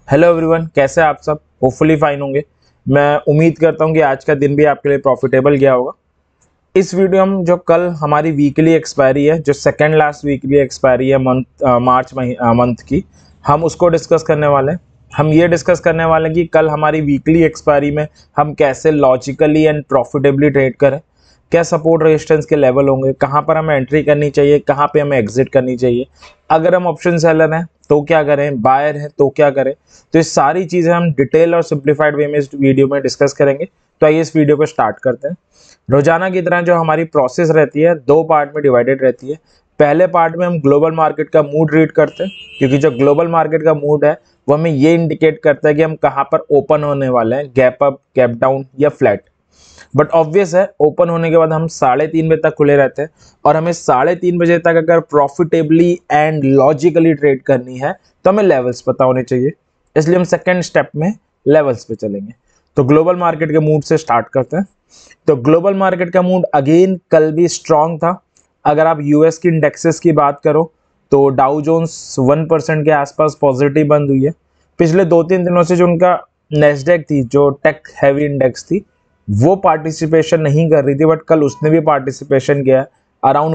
Hello everyone, कैसे हैं आप सब। होपफुली फाइन होंगे। मैं उम्मीद करता हूं कि आज का दिन भी आपके लिए प्रॉफिटेबल गया होगा। इस वीडियो में जो कल हमारी वीकली एक्सपायरी है, जो सेकेंड लास्ट वीकली एक्सपायरी है मार्च मंथ की, हम उसको डिस्कस करने वाले हैं। हम ये डिस्कस करने वाले हैं कि कल हमारी वीकली एक्सपायरी में हम कैसे लॉजिकली एंड प्रॉफिटेबली ट्रेड करें, क्या सपोर्ट रेजिस्टेंस के लेवल होंगे, कहाँ पर हमें एंट्री करनी चाहिए, कहाँ पे हमें एग्जिट करनी चाहिए, अगर हम ऑप्शन सेलर हैं तो क्या करें, बायर हैं तो क्या करें। तो ये सारी चीज़ें हम डिटेल और सिंप्लीफाइड वे में इस वीडियो में डिस्कस करेंगे। तो आइए इस वीडियो को स्टार्ट करते हैं। रोजाना की तरह जो हमारी प्रोसेस रहती है दो पार्ट में डिवाइडेड रहती है। पहले पार्ट में हम ग्लोबल मार्केट का मूड रीड करते हैं, क्योंकि जो ग्लोबल मार्केट का मूड है वो हमें ये इंडिकेट करता है कि हम कहाँ पर ओपन होने वाले हैं, गैप अप, गैप डाउन या फ्लैट। बट ऑब्वियस है, ओपन होने के बाद हम 3:30 बजे तक खुले रहते हैं और हमें 3:30 बजे तक अगर प्रॉफिटेबली एंड लॉजिकली ट्रेड करनी है तो हमें लेवल्स पता होने चाहिए। इसलिए हम सेकेंड स्टेप में लेवल्स पे चलेंगे। तो ग्लोबल मार्केट के मूड से स्टार्ट करते हैं। तो ग्लोबल मार्केट का मूड अगेन कल भी स्ट्रांग था। अगर आप यूएस की इंडेक्सेस की बात करो तो डाउ जोन्स 1% के आसपास पॉजिटिव बंद हुई है। पिछले 2-3 दिनों से जो उनका नेस्डेक थी, जो टेक हैवी इंडेक्स थी, वो पार्टिसिपेशन नहीं कर रही थी, बट कल उसने भी पार्टिसिपेशन किया। अराउंड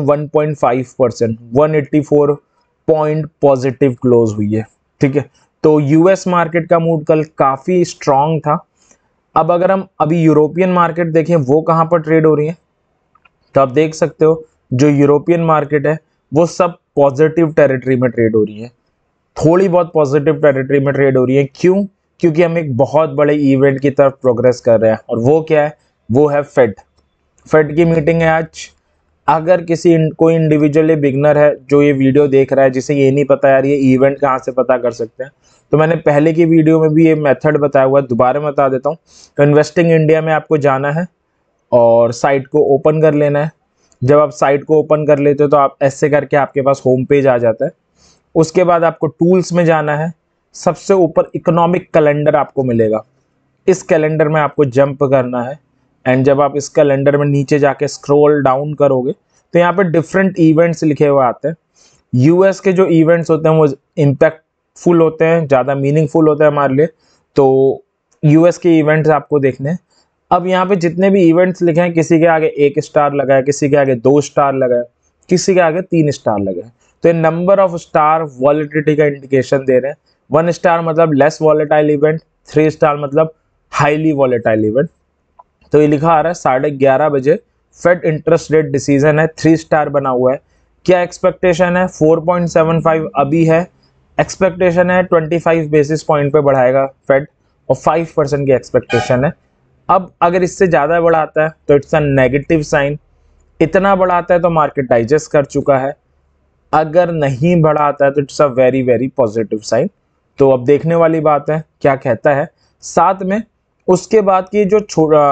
1.5%, 184 पॉइंट पॉजिटिव क्लोज हुई है। ठीक है, तो यूएस मार्केट का मूड कल काफी स्ट्रांग था। अब अगर हम अभी यूरोपियन मार्केट देखें वो कहाँ पर ट्रेड हो रही है, तो आप देख सकते हो जो यूरोपियन मार्केट है वो सब पॉजिटिव टेरिटरी में ट्रेड हो रही है। थोड़ी बहुत पॉजिटिव टेरिटरी में ट्रेड हो रही है। क्यों? क्योंकि हम एक बहुत बड़े इवेंट की तरफ प्रोग्रेस कर रहे हैं, और वो क्या है? वो है फेड। फेड की मीटिंग है आज। अगर कोई इंडिविजुअली बिगनर है जो ये वीडियो देख रहा है, जिसे ये नहीं पता यार ये इवेंट कहाँ से पता कर सकते हैं, तो मैंने पहले की वीडियो में भी ये मेथड बताया हुआ है, दोबारा बता देता हूँ। तो इन्वेस्टिंग इंडिया में आपको जाना है और साइट को ओपन कर लेना है। जब आप साइट को ओपन कर लेते हो तो आप ऐसे करके आपके पास होम पेज आ जाता है। उसके बाद आपको टूल्स में जाना है। सबसे ऊपर इकोनॉमिक कैलेंडर आपको मिलेगा। इस कैलेंडर में आपको जंप करना है। एंड जब आप इस कैलेंडर में नीचे जाके स्क्रॉल डाउन करोगे तो यहाँ पे डिफरेंट इवेंट्स लिखे हुए आते हैं। यूएस के जो इवेंट्स होते हैं वो इम्पैक्टफुल होते हैं, ज़्यादा मीनिंगफुल होते हैं हमारे लिए। तो यूएस के इवेंट्स आपको देखने हैं। अब यहाँ पे जितने भी इवेंट्स लिखे हैं, किसी के आगे 1 स्टार लगा है, किसी के आगे 2 स्टार लगा है, किसी के आगे 3 स्टार लगे हैं। तो ये नंबर ऑफ स्टार वॉलेटिलिटी का इंडिकेशन दे रहे हैं। 1 स्टार मतलब लेस वॉलेटाइल इवेंट, 3 स्टार मतलब हाईली वॉलेटाइल इवेंट। तो ये लिखा आ रहा है 11:30 बजे फेड इंटरेस्ट रेट डिसीजन है, 3 स्टार बना हुआ है। क्या एक्सपेक्टेशन है? 4.75 अभी है। एक्सपेक्टेशन है 25 बेसिस पॉइंट पे बढ़ाएगा फेड, और 5% की एक्सपेक्टेशन है। अब अगर इससे ज़्यादा बढ़ाता है तो इट्स अ नेगेटिव साइन। इतना बढ़ाता है तो मार्केट डाइजेस्ट कर चुका है। अगर नहीं बढ़ाता है तो it's a very very positive sign. तो अब देखने वाली बात है क्या कहता है। साथ में उसके बाद की जो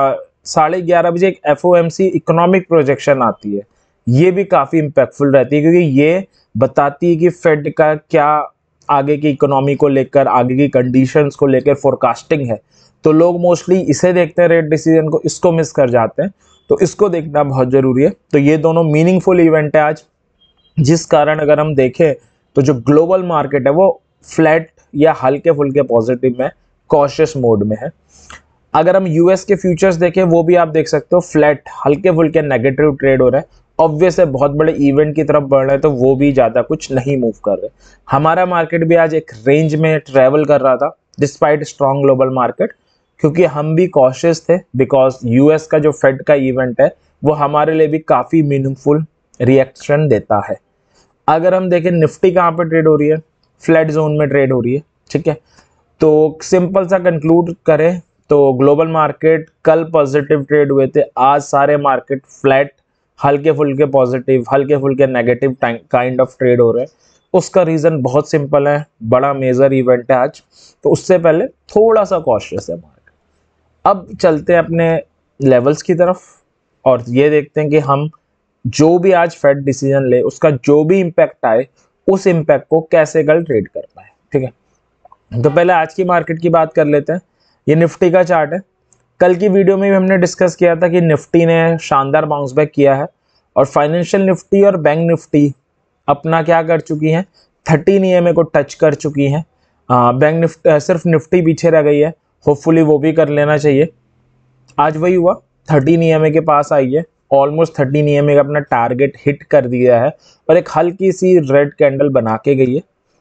11:30 बजे एक FOMC इकोनॉमिक प्रोजेक्शन आती है, ये भी काफ़ी इम्पैक्टफुल रहती है, क्योंकि ये बताती है कि फेड का क्या आगे की इकोनॉमी को लेकर, आगे की कंडीशंस को लेकर फोरकास्टिंग है। तो लोग मोस्टली इसे देखते हैं, रेट डिसीजन को, इसको मिस कर जाते हैं। तो इसको देखना बहुत ज़रूरी है। तो ये दोनों मीनिंगफुल इवेंट है आज, जिस कारण अगर हम देखें तो जो ग्लोबल मार्केट है वो फ्लैट या हल्के फुल्के पॉजिटिव में, कॉशियस मोड में है। अगर हम यूएस के फ्यूचर्स देखें वो भी आप देख सकते हो फ्लैट, हल्के फुल्के नेगेटिव ट्रेड हो रहे हैं। ऑब्वियस है, बहुत बड़े इवेंट की तरफ बढ़ रहे हैं तो वो भी ज़्यादा कुछ नहीं मूव कर रहे। हमारा मार्केट भी आज एक रेंज में ट्रेवल कर रहा था डिस्पाइट स्ट्रॉन्ग ग्लोबल मार्केट, क्योंकि हम भी कॉशियस थे, बिकॉज यूएस का जो फेड का इवेंट है वो हमारे लिए भी काफ़ी मीनिंगफुल रिएक्शन देता है। अगर हम देखें निफ्टी कहाँ पे ट्रेड हो रही है, फ्लैट जोन में ट्रेड हो रही है। ठीक है, तो सिंपल सा कंक्लूड करें तो ग्लोबल मार्केट कल पॉजिटिव ट्रेड हुए थे, आज सारे मार्केट फ्लैट, हल्के फुल्के पॉजिटिव, हल्के फुल्के नेगेटिव काइंड ऑफ ट्रेड हो रहे हैं। उसका रीज़न बहुत सिंपल है, बड़ा मेजर इवेंट है आज, तो उससे पहले थोड़ा सा कॉशियस है मार्केट। अब चलते हैं अपने लेवल्स की तरफ और ये देखते हैं कि हम जो भी आज फेड डिसीजन ले उसका जो भी इम्पैक्ट आए, उस इम्पैक्ट को कैसे कल ट्रेड कर पाए। ठीक है, तो पहले आज की मार्केट की बात कर लेते हैं। ये निफ्टी का चार्ट है। कल की वीडियो में भी हमने डिस्कस किया था कि निफ्टी ने शानदार बाउंस बैक किया है, और फाइनेंशियल निफ्टी और बैंक निफ्टी अपना क्या कर चुकी हैं, 13 EMA को टच कर चुकी हैं। बैंक निफ्टी सिर्फ निफ्टी पीछे रह गई है, होपफुली वो भी कर लेना चाहिए। आज वही हुआ, 13 EMA के पास आई है, ऑलमोस्ट 13 EMA का अपना टारगेट हिट कर दिया है और एक हल्की सी रेड कैंडल बना के गई है।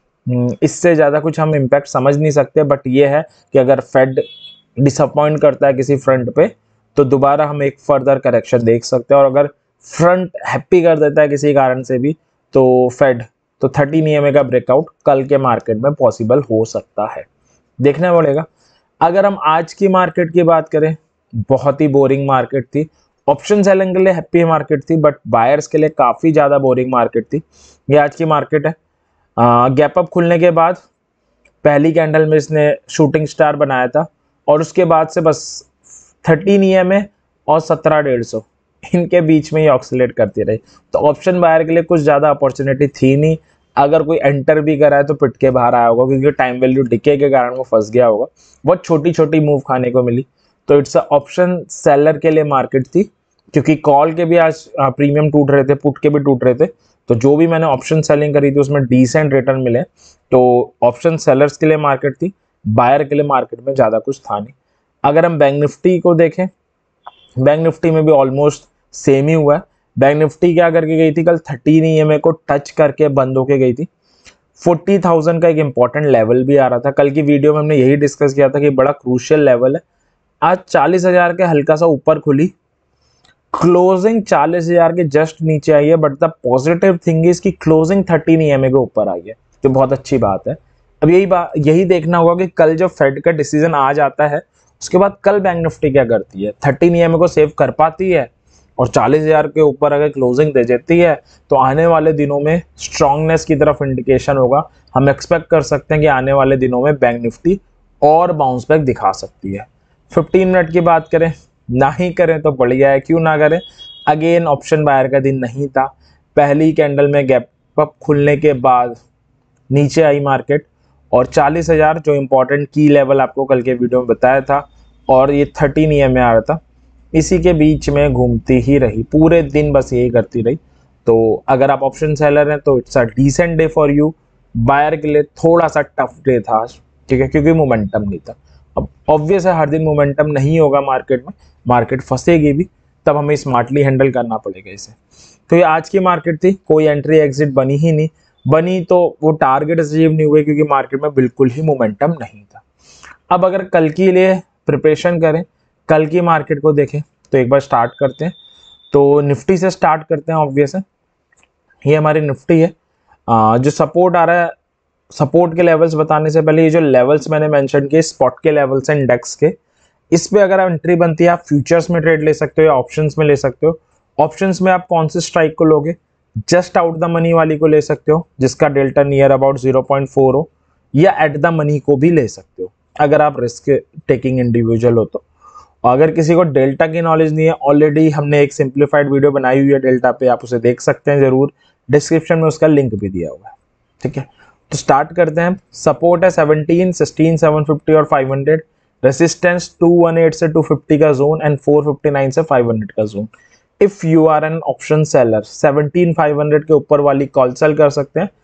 इससे ज़्यादा कुछ हम इम्पैक्ट समझ नहीं सकते, बट ये है कि अगर फेड डिसअपॉइंट करता है किसी फ्रंट पे तो दोबारा हम एक फर्दर करेक्शन देख सकते हैं, और अगर फ्रंट हैप्पी कर देता है किसी कारण से भी तो फेड तो 13 EMA का ब्रेकआउट कल के मार्केट में पॉसिबल हो सकता है, देखना पड़ेगा। अगर हम आज की मार्केट की बात करें, बहुत ही बोरिंग मार्केट थी। ऑप्शन सेलिंग के लिए हैप्पी मार्केट थी, बट बायर्स के लिए काफ़ी ज़्यादा बोरिंग मार्केट थी। ये आज की मार्केट है। गैप अप खुलने के बाद पहली कैंडल में इसने शूटिंग स्टार बनाया था और उसके बाद से बस 13 EMA और 1750 इनके बीच में ही ऑक्सीलेट करती रही। तो ऑप्शन बायर के लिए कुछ ज़्यादा अपॉर्चुनिटी थी नहीं। अगर कोई एंटर भी करा है तो पिट के बाहर आया होगा, क्योंकि टाइम वैल्यू डिके के कारण वो फंस गया होगा। बहुत छोटी छोटी मूव खाने को मिली। तो इट्स ऑप्शन सेलर के लिए मार्केट थी, क्योंकि कॉल के भी आज प्रीमियम टूट रहे थे, पुट के भी टूट रहे थे। तो जो भी मैंने ऑप्शन सेलिंग करी थी उसमें डिसेंट रिटर्न मिले। तो ऑप्शन सेलर्स के लिए मार्केट थी, बायर के लिए मार्केट में ज़्यादा कुछ था नहीं। अगर हम बैंक निफ्टी को देखें, बैंक निफ्टी में भी ऑलमोस्ट सेम ही हुआ है। बैंक निफ्टी क्या करके गई थी, कल 13 EMA को टच करके बंद होके गई थी। 40,000 का एक इंपॉर्टेंट लेवल भी आ रहा था। कल की वीडियो में हमने यही डिस्कस किया था कि बड़ा क्रूशियल लेवल है। आज 40,000 के हल्का सा ऊपर खुली, क्लोजिंग 40,000 के जस्ट नीचे आई है, but the positive thing is कि क्लोजिंग 13 EMA के ऊपर आई है, तो बहुत अच्छी बात है। अब यही देखना होगा कि कल जो फेड का डिसीजन आ जाता है उसके बाद कल बैंक निफ्टी क्या करती है। 13 EMA को सेव कर पाती है और 40,000 के ऊपर अगर क्लोजिंग दे देती है तो आने वाले दिनों में स्ट्रांगनेस की तरफ इंडिकेशन होगा। हम एक्सपेक्ट कर सकते हैं कि आने वाले दिनों में बैंक निफ्टी और बाउंस बैक दिखा सकती है। 15 मिनट की बात करें, ना ही करें तो बढ़िया है, क्यों ना करें। अगेन ऑप्शन बायर का दिन नहीं था। पहली कैंडल में गैप अप खुलने के बाद नीचे आई मार्केट और 40,000 जो इंपॉर्टेंट की लेवल आपको कल के वीडियो में बताया था, और ये 13 EMA आ रहा था, इसी के बीच में घूमती ही रही पूरे दिन, बस यही करती रही। तो अगर आप ऑप्शन सेलर हैं तो it's a decent day for you. Buyer के लिए थोड़ा सा टफ डे था, ठीक है, क्योंकि मोमेंटम नहीं था। अब ऑब्वियस है हर दिन मोमेंटम नहीं होगा मार्केट में, मार्केट फंसेगी भी, तब हमें स्मार्टली हैंडल करना पड़ेगा इसे। तो ये आज की मार्केट थी, कोई एंट्री एग्जिट बनी ही नहीं, बनी तो वो टारगेट अचीव नहीं हुए क्योंकि मार्केट में बिल्कुल ही मोमेंटम नहीं था। अब अगर कल के लिए प्रिपरेशन करें, कल की मार्केट को देखें, तो एक बार स्टार्ट करते हैं। तो निफ्टी से स्टार्ट करते हैं। ऑब्वियस है ये हमारी निफ्टी है। जो सपोर्ट आ रहा है, सपोर्ट के लेवल्स बताने से पहले ये जो लेवल्स मैंने मेंशन किए स्पॉट के लेवल्स हैं इंडेक्स के, इस पे अगर एंट्री बनती है आप फ्यूचर्स में ट्रेड ले सकते हो या ऑप्शंस में ले सकते हो। ऑप्शंस में आप कौन से स्ट्राइक को लोगे, जस्ट आउट द मनी वाली को ले सकते हो जिसका डेल्टा नियर अबाउट 0.4 हो, या एट द मनी को भी ले सकते हो अगर आप रिस्क टेकिंग इंडिविजुअल हो तो। अगर किसी को डेल्टा की नॉलेज नहीं है, ऑलरेडी हमने एक सिंप्लीफाइड वीडियो बनाई हुई है डेल्टा पे, आप उसे देख सकते हैं जरूर, डिस्क्रिप्शन में उसका लिंक भी दिया हुआ है, ठीक है। तो स्टार्ट करते हैं। सपोर्ट है 17, 16, 750 और 500। रेसिस्टेंस 218 से 250 का जोन एंड 459 से 500 का zone. If you are an option seller 17,500 के ऊपर वाली कॉल सेल कर सकते हैं,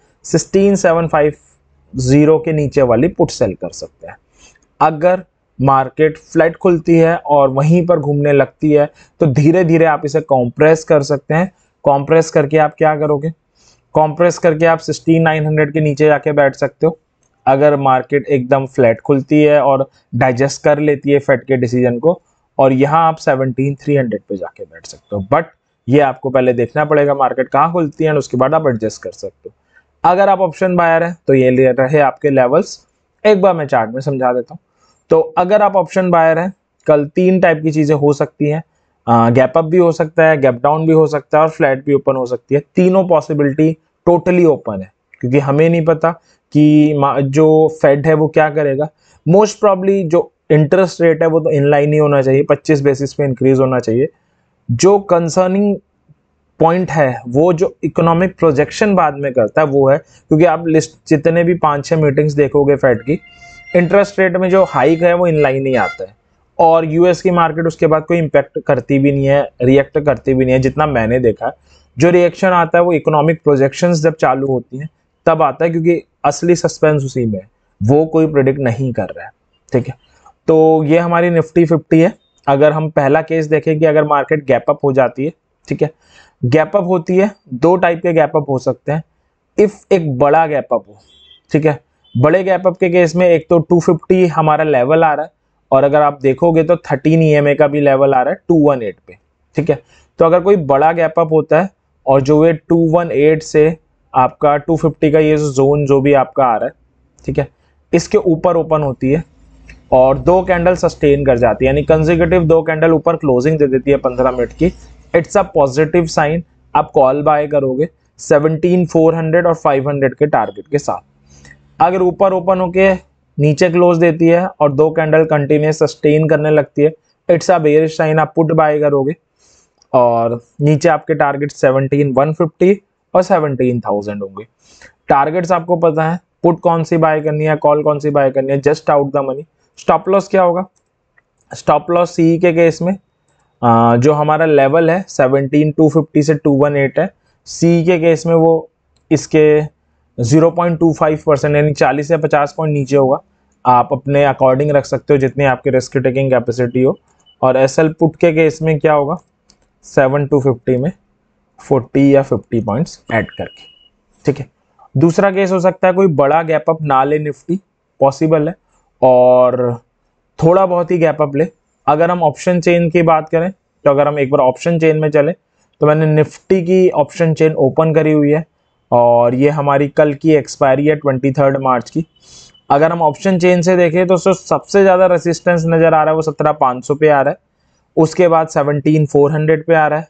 16,750 के नीचे वाली पुट सेल कर सकते हैं। अगर मार्केट फ्लैट खुलती है और वहीं पर घूमने लगती है तो धीरे धीरे आप इसे कॉम्प्रेस कर सकते हैं। कॉम्प्रेस करके आप क्या करोगे, कॉम्प्रेस करके आप 16,900 के नीचे जाके बैठ सकते हो। अगर मार्केट एकदम फ्लैट खुलती है और डाइजेस्ट कर लेती है फेड के डिसीजन को, और यहाँ आप 17,300 पे जाके बैठ सकते हो। बट ये आपको पहले देखना पड़ेगा मार्केट कहाँ खुलती है, उसके बाद आप एडजस्ट कर सकते हो। अगर आप ऑप्शन बायर है तो ये ले रहे आपके लेवल्स, एक बार मैं चार्ट में समझा देता हूँ। तो अगर आप ऑप्शन बायर हैं, कल 3 टाइप की चीजें हो सकती हैं। गैप अप भी हो सकता है, गैप डाउन भी हो सकता है और फ्लैट भी ओपन हो सकती है। तीनों पॉसिबिलिटी टोटली ओपन है, क्योंकि हमें नहीं पता कि जो फेड है वो क्या करेगा। मोस्ट प्रॉब्ली जो इंटरेस्ट रेट है वो तो इनलाइन ही होना चाहिए, 25 बेसिस पे इंक्रीज होना चाहिए। जो कंसर्निंग पॉइंट है वो जो इकोनॉमिक प्रोजेक्शन बाद में करता है वो है, क्योंकि आप लिस्ट जितने भी 5-6 मीटिंग्स देखोगे फेड की, इंटरेस्ट रेट में जो हाइक है वो इनलाइन ही आता है, और यूएस की मार्केट उसके बाद कोई इम्पैक्ट करती भी नहीं है, रिएक्ट करती भी नहीं है जितना मैंने देखा है। जो रिएक्शन आता है वो इकोनॉमिक प्रोजेक्शंस जब चालू होती हैं तब आता है, क्योंकि असली सस्पेंस उसी में है। वो कोई प्रिडिक्ट नहीं कर रहा है, ठीक है। तो ये हमारी निफ्टी 50 है। अगर हम पहला केस देखें कि अगर मार्केट गैप अप हो जाती है, ठीक है, गैप अप होती है, दो टाइप के गैप अप हो सकते हैं। इफ एक बड़ा गैप अप हो, ठीक है, बड़े गैप अप के केस में एक तो 250 हमारा लेवल आ रहा है, और अगर आप देखोगे तो 13 EMA का भी लेवल आ रहा है 218 पे, ठीक है। तो अगर कोई बड़ा गैप अप होता है और जो ये 218 से आपका 250 का ये जोन जो भी आपका आ रहा है, ठीक है, इसके ऊपर ओपन होती है और दो कैंडल सस्टेन कर जाती है, यानी कंसेक्यूटिव दो कैंडल ऊपर क्लोजिंग दे देती है 15 मिनट की, इट्स अ पॉजिटिव साइन। आप कॉल बाय करोगे 17,400 और 500 के टारगेट के साथ। अगर ऊपर ओपन होके नीचे क्लोज देती है और दो कैंडल कंटिन्यूस सस्टेन करने लगती है, इट्स अ बेयरिश साइन, आप पुट बाय करोगे और नीचे आपके टारगेट 17,150 और 17,000 होंगे। टारगेट्स आपको पता है, पुट कौन सी बाय करनी है, कॉल कौन सी बाय करनी है, just out the money. Stop loss क्या होगा? स्टॉप लॉस सी के केस में जो हमारा लेवल है 17,250 से 218 है, सी के केस में वो इसके 0.25% यानी 40 या 50 पॉइंट नीचे होगा। आप अपने अकॉर्डिंग रख सकते हो जितनी आपकी रिस्क टेकिंग कैपेसिटी हो। और एसएल पुट के केस में क्या होगा? 7,250 में 40 या 50 पॉइंट्स ऐड करके, ठीक है। दूसरा केस हो सकता है कोई बड़ा गैप अप ना ले, निफ्टी पॉसिबल है, और थोड़ा बहुत ही गैप अप ले। अगर हम ऑप्शन चेन की बात करें तो अगर हम एक बार ऑप्शन चेन में चले तो मैंने निफ्टी की ऑप्शन चेन ओपन करी हुई है और ये हमारी कल की एक्सपायरी है 23 मार्च की। अगर हम ऑप्शन चेन से देखें तो सबसे ज़्यादा रेसिस्टेंस नज़र आ रहा है वो 17,500 पे आ रहा है, उसके बाद 17,400 पे आ रहा है,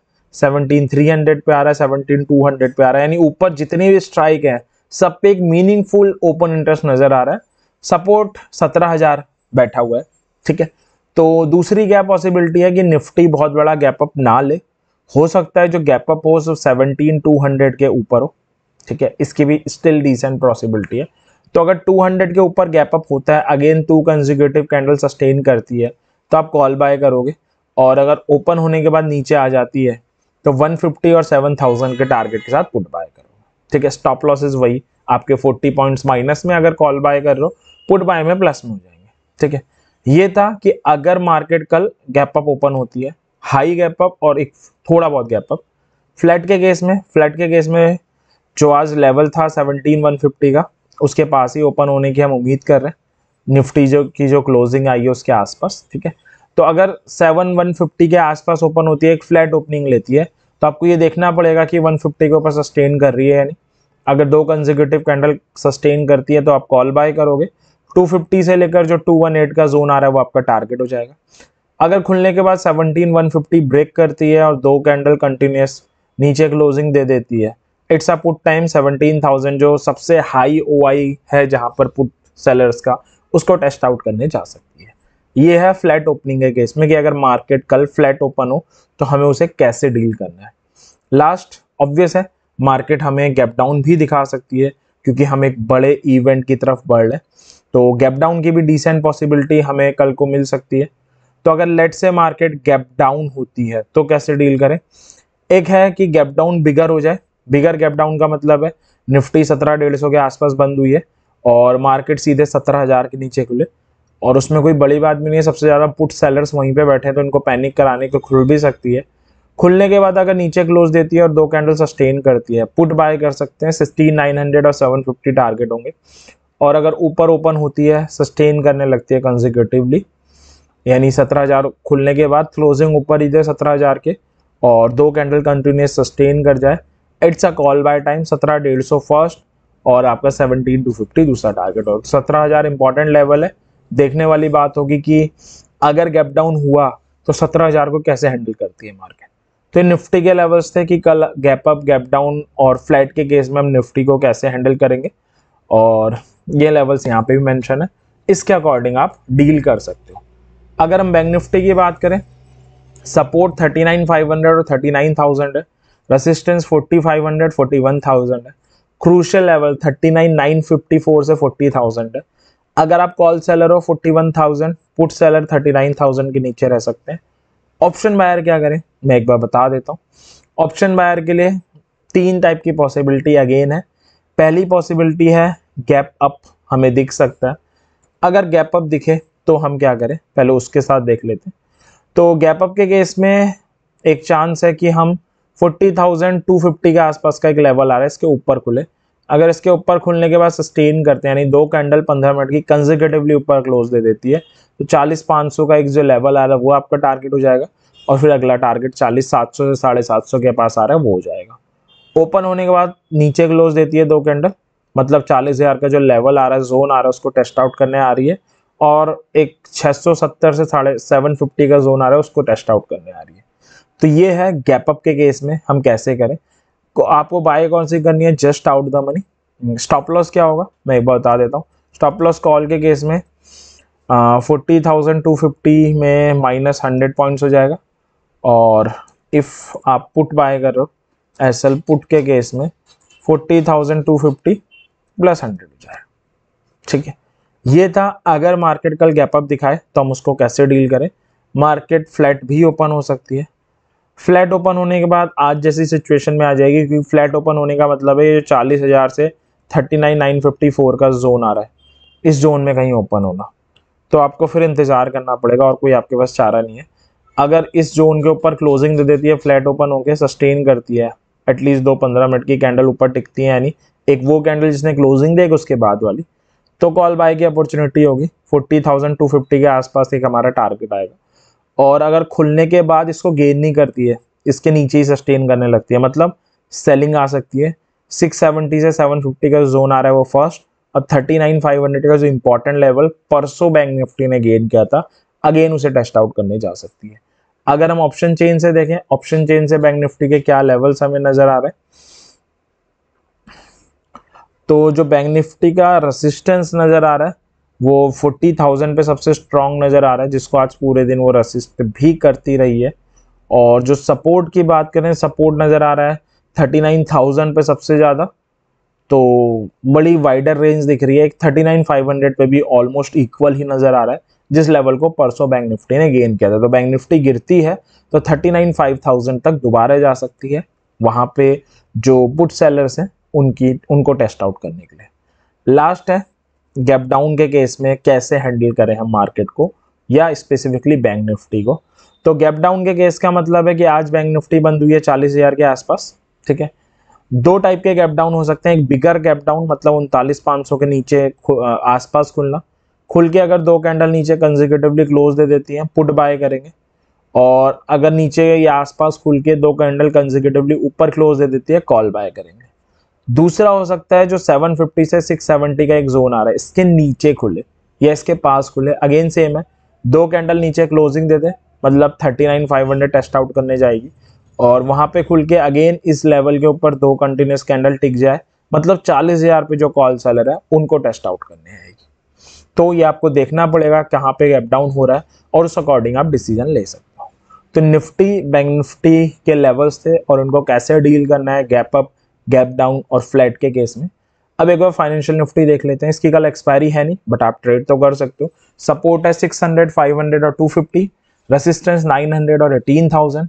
17,300 पे आ रहा है, 17,200 पे आ रहा है, यानी ऊपर जितनी भी स्ट्राइक है सब पे एक मीनिंगफुल ओपन इंटरेस्ट नज़र आ रहा है। सपोर्ट 17,000 बैठा हुआ है, ठीक है। तो दूसरी क्या पॉसिबिलिटी है कि निफ्टी बहुत बड़ा गैप अप ना ले, हो सकता है जो गैप अप हो 17,200 के ऊपर हो, ठीक है, इसकी भी स्टिल डिसेंट पॉसिबिलिटी है। तो अगर 200 के ऊपर गैप अप होता है, अगेन 2 कंसेक्यूटिव कैंडल सस्टेन करती है, तो आप कॉल बाय करोगे, और अगर ओपन होने के बाद नीचे आ जाती है तो 150 और 7,000 के टारगेट के साथ पुट बाय करोगे, ठीक है। स्टॉप लॉसेस वही आपके 40 पॉइंट्स माइनस में अगर कॉल बाय कर रहे हो, पुट बाय में प्लस में हो जाएंगे, ठीक है। ये था कि अगर मार्केट कल गैप अप ओपन होती है, हाई गैप अप और एक थोड़ा बहुत गैप अप। फ्लैट के केस में जो आज लेवल था 17,150 का, उसके पास ही ओपन होने की हम उम्मीद कर रहे हैं, निफ्टी जो क्लोजिंग आई है उसके आसपास, ठीक है। तो अगर 7,150 के आसपास ओपन होती है, एक फ्लैट ओपनिंग लेती है, तो आपको ये देखना पड़ेगा कि 150 के ऊपर सस्टेन कर रही है या नहीं। अगर दो कंसेक्यूटिव कैंडल सस्टेन करती है तो आप कॉल बाय करोगे, 250 से लेकर जो 218 का जोन आ रहा है वो आपका टारगेट हो जाएगा। अगर खुलने के बाद 17,150 ब्रेक करती है और दो कैंडल कंटिन्यूस नीचे क्लोजिंग दे देती है, इट्स अ पुट टाइम 17,000 जो सबसे हाई ओआई है जहां पर पुट सेलर्स का, उसको टेस्ट आउट करने जा सकती है। ये है फ्लैट ओपनिंग के केस में कि अगर मार्केट कल फ्लैट ओपन हो तो हमें उसे कैसे डील करना है। लास्ट ऑब्वियस है, मार्केट हमें गैप डाउन भी दिखा सकती है क्योंकि हम एक बड़े इवेंट की तरफ बढ़ रहे हैं, तो गैप डाउन की भी डिसेंट पॉसिबिलिटी हमें कल को मिल सकती है। तो अगर लेट से मार्केट गैप डाउन होती है तो कैसे डील करें? एक है कि गैप डाउन बिगर हो जाए। बिगर गैप डाउन का मतलब है निफ्टी 17,150 के आसपास बंद हुई है और मार्केट सीधे 17,000 के नीचे खुले, और उसमें कोई बड़ी बात भी नहीं है, सबसे ज़्यादा पुट सेलर्स वहीं पे बैठे हैं तो इनको पैनिक कराने को खुल भी सकती है। खुलने के बाद अगर नीचे क्लोज देती है और दो कैंडल सस्टेन करती है, पुट बाय कर सकते हैं, 16,900 और 750 टारगेट होंगे। और अगर ऊपर ओपन होती है, सस्टेन करने लगती है कंसेक्यूटिवली, यानी 17,000 खुलने के बाद क्लोजिंग ऊपर ही दे 17,000 के और दो कैंडल कंटिन्यूस सस्टेन कर जाए, it's a call buy time. 17,150 first और आपका 17,250 दूसरा टारगेट हो। 17,000 इंपॉर्टेंट लेवल है। देखने वाली बात होगी कि अगर गैप डाउन हुआ तो 17,000 को कैसे हैंडल करती है मार्केट। तो निफ्टी के लेवल्स थे कि कल गैप अप, गैप डाउन और फ्लैट के केस में हम निफ्टी को कैसे हैंडल करेंगे, और ये लेवल्स यहाँ पे भी मेंशन है, इसके अकॉर्डिंग आप डील कर सकते हो। अगर हम बैंक निफ्टी की बात करें, सपोर्ट 39,500 और 39,000 है, रेसिस्टेंस 40,500 41,000 है, क्रूशियल लेवल 39,954 से 40,000 है। अगर आप कॉल सेलर हो 41,000, पुट सेलर 39,000 के नीचे रह सकते हैं। ऑप्शन बायर क्या करें मैं एक बार बता देता हूँ। ऑप्शन बायर के लिए तीन टाइप की पॉसिबिलिटी अगेन है। पहली पॉसिबिलिटी है गैप अप हमें दिख सकता है। अगर गैप अप दिखे तो हम क्या करें, पहले उसके साथ देख लेते हैं। तो गैप अप के केस में एक चांस है कि हम 40,250 के आसपास का एक लेवल आ रहा है, इसके ऊपर खुले। अगर इसके ऊपर खुलने के बाद सस्टेन करते हैं, यानी 2 कैंडल 15 मिनट की कंसेक्यूटिवली ऊपर क्लोज दे देती है, तो 40,500 का एक जो लेवल आ रहा है वो आपका टारगेट हो जाएगा। और फिर अगला टारगेट 40,700 से 750 के पास आ रहा है, वो हो जाएगा। ओपन होने के बाद नीचे क्लोज देती है 2 कैंडल, मतलब 40,000 का जो लेवल आ रहा है, जोन आ रहा है, उसको टेस्ट आउट करने आ रही है। और एक 670 से 750 का जोन आ रहा है, उसको टेस्ट आउट करने आ रही है। तो ये है गैप अप के केस में हम कैसे करें। को आपको बाय कौन सी करनी है, just out the money. Stop loss क्या होगा मैं एक बार बता देता हूँ। स्टॉप लॉस कॉल के केस में 40,250 में -100 पॉइंट्स हो जाएगा। और इफ आप पुट बाय कर रहे हो, एसएल पुट के केस में 40,250 + 100 हो जाएगा। ठीक है, ये था। अगर मार्केट कल गैप अप दिखाए तो हम उसको कैसे डील करें। मार्केट फ्लैट भी ओपन हो सकती है। फ्लैट ओपन होने के बाद आज जैसी सिचुएशन में आ जाएगी, क्योंकि फ्लैट ओपन होने का मतलब है ये 40,000 से 39,954 का जोन आ रहा है, इस जोन में कहीं ओपन होना। तो आपको फिर इंतजार करना पड़ेगा और कोई आपके पास चारा नहीं है। अगर इस जोन के ऊपर क्लोजिंग दे देती है, फ्लैट ओपन होकर सस्टेन करती है, एटलीस्ट 2 15 मिनट की कैंडल ऊपर टिकती है, यानी एक वो कैंडल जिसने क्लोजिंग देगी उसके बाद वाली, तो कॉल बाय की अपॉर्चुनिटी होगी। 40,250 के आसपास एक हमारा टारगेट आएगा। और अगर खुलने के बाद इसको गेन नहीं करती है, इसके नीचे ही सस्टेन करने लगती है, मतलब सेलिंग आ सकती है। 670 से 750 का जोन आ रहा है वो फर्स्ट, और 39,500 का जो इंपॉर्टेंट लेवल परसों बैंक निफ्टी ने गेन किया था, अगेन उसे टेस्ट आउट करने जा सकती है। अगर हम ऑप्शन चेन से देखें, ऑप्शन चेन से बैंक निफ्टी के क्या लेवल्स हमें नजर आ रहे हैं, तो जो बैंक निफ्टी का रेसिस्टेंस नजर आ रहा है वो 40,000 पे सबसे स्ट्रांग नजर आ रहा है, जिसको आज पूरे दिन वो रेसिस्ट भी करती रही है। और जो सपोर्ट की बात करें, सपोर्ट नजर आ रहा है 39,000 पे सबसे ज्यादा। तो बड़ी वाइडर रेंज दिख रही है। एक 39,500 पे भी ऑलमोस्ट इक्वल ही नजर आ रहा है, जिस लेवल को परसों बैंक निफ्टी ने गेन किया था। तो बैंक निफ्टी गिरती है तो 39,500 तक दोबारा जा सकती है। वहां पे जो पुट सेलर्स हैं उनको टेस्ट आउट करने के लिए। लास्ट है गैप डाउन के केस में कैसे हैंडल करें हम मार्केट को, या स्पेसिफिकली बैंक निफ्टी को। तो गैप डाउन के केस का मतलब है कि आज बैंक निफ्टी बंद हुई है 40,000 के आसपास। ठीक है, 2 टाइप के गैप डाउन हो सकते हैं। एक बिगर गैप डाउन, मतलब 39,500 के नीचे आसपास खुलना, खुल के अगर 2 कैंडल नीचे कंसेक्यूटिवली क्लोज दे देती हैं, पुट बाय करेंगे। और अगर नीचे या आसपास खुल के 2 कैंडल कंसेक्यूटिवली ऊपर क्लोज दे देती है, कॉल बाय करेंगे। दूसरा हो सकता है जो 750 से 670 का एक जोन आ रहा है, इसके नीचे खुले या इसके पास खुले, अगेन सेम है, 2 कैंडल नीचे क्लोजिंग दे दे, मतलब 39,500 टेस्ट आउट करने जाएगी। और वहां पे खुल के अगेन इस लेवल के ऊपर 2 कंटिन्यूस कैंडल टिक जाए, मतलब 40,000 पे जो कॉल सेलर है उनको टेस्ट आउट करने आएगी। तो ये आपको देखना पड़ेगा कहाँ पे गैप डाउन हो रहा है, और उस अकॉर्डिंग आप डिसीजन ले सकते हो। तो निफ्टी बैंक निफ्टी के लेवल्स थे और उनको कैसे डील करना है गैप अप, गैप डाउन और फ्लैट के केस में। अब एक बार फाइनेंशियल निफ्टी देख लेते हैं। इसकी कल एक्सपायरी है नहीं, बट आप ट्रेड तो कर सकते हो। सपोर्ट है 600, 500 और 250, रेसिस्टेंस 900 और 18,000,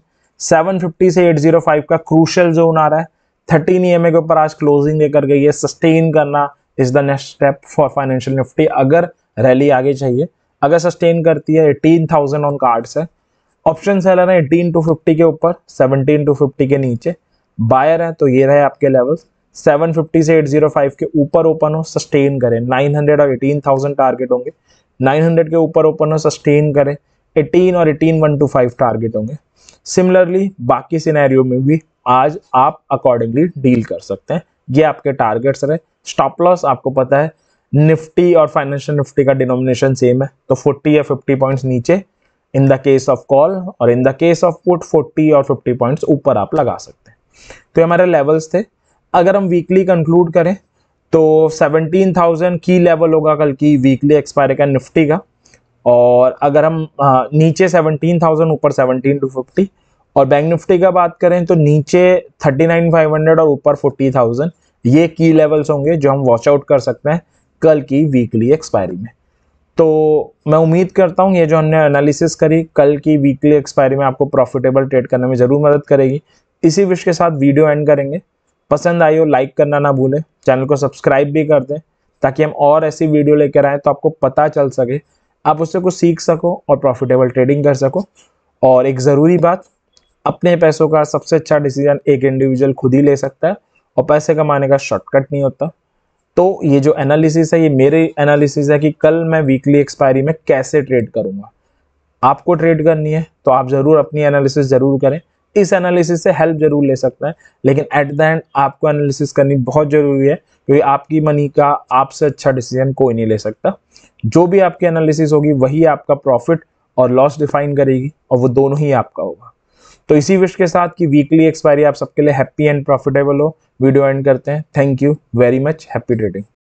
750 से 805 का क्रूशियल जोन आ रहा है। 13 EMA के ऊपर आज क्लोजिंग लेकर गई है, सस्टेन करना is the next step for financial Nifty. अगर रैली आगे चाहिए, अगर सस्टेन करती है 18,000 ऑन कार्ड्स है। ऑप्शन सेलर है 18-50 के ऊपर, 17-50 के नीचे। बायर है तो ये रहे आपके लेवल्स, 750 से 805 के ऊपर ओपन हो, सस्टेन करें, 900 और 18,000 टारगेट होंगे। 900 के ऊपर ओपन हो, सस्टेन करें, 18 और 18,125 टारगेट होंगे। सिमिलरली बाकी सिनेरियो में भी आज आप अकॉर्डिंगली डील कर सकते हैं। ये आपके टारगेट्स रहे। स्टॉप लॉस आपको पता है, निफ्टी और फाइनेंशियल निफ्टी का डिनोमिनेशन सेम है, तो 40 या 50 पॉइंट्स नीचे in the case of call, और in the case of put 40 और 50 पॉइंट्स ऊपर आप लगा सकते हैं। तो हमारे लेवल्स थे। अगर हम वीकली कंक्लूड करें तो 17,000 की लेवल होगा कल की वीकली एक्सपायरी का निफ्टी का। और अगर हम नीचे 17,000, ऊपर 17-50, और बैंक निफ्टी का बात करें तो नीचे 39,500 और ऊपर 40,000, ये की लेवल्स होंगे जो हम वॉच आउट कर सकते हैं कल की वीकली एक्सपायरी में। तो मैं उम्मीद करता हूँ ये जो हमने एनालिसिस करी कल की वीकली एक्सपायरी में आपको प्रॉफिटेबल ट्रेड करने में जरूर मदद करेगी। इसी विश के साथ वीडियो एंड करेंगे। पसंद आई हो लाइक करना ना भूलें, चैनल को सब्सक्राइब भी कर दें, ताकि हम और ऐसी वीडियो लेकर आए तो आपको पता चल सके, आप उससे कुछ सीख सको और प्रॉफिटेबल ट्रेडिंग कर सको। और एक ज़रूरी बात, अपने पैसों का सबसे अच्छा डिसीजन एक इंडिविजुअल खुद ही ले सकता है, और पैसे कमाने का शॉर्टकट नहीं होता। तो ये जो एनालिसिस है, ये मेरे एनालिसिस है कि कल मैं वीकली एक्सपायरी में कैसे ट्रेड करूंगा। आपको ट्रेड करनी है तो आप ज़रूर अपनी एनालिसिस ज़रूर करें, इस एनालिसिस से हेल्प जरूर ले सकते हैं, लेकिन एट द एंड आपको एनालिसिस करनी बहुत ज़रूरी है, क्योंकि आपकी मनी का आपसे अच्छा डिसीजन कोई नहीं ले सकता। जो भी आपकी एनालिसिस होगी वही आपका प्रॉफिट और लॉस डिफाइन करेगी, और वो दोनों ही आपका होगा। तो इसी विश के साथ कि वीकली एक्सपायरी आप सबके लिए हैप्पी एंड प्रॉफिटेबल हो, वीडियो एंड करते हैं। Thank you very much, happy trading.